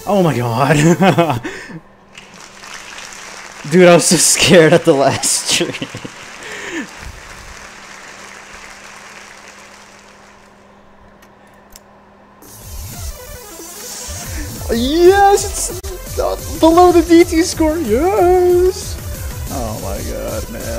Oh my god. Dude, I was so scared at the last tree. Yes! It's below the DT score. Yes! Oh my god, man.